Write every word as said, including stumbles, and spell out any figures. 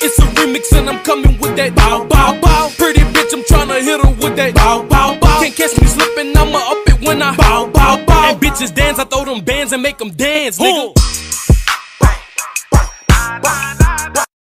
It's a remix and I'm coming with that bow, bow, bow. Pretty bitch, I'm tryna hit her with that bow, bow, bow. Can't catch me slipping, I'ma up it when I bow, bow, bow. And bitches dance, I throw them bands and make them dance, nigga.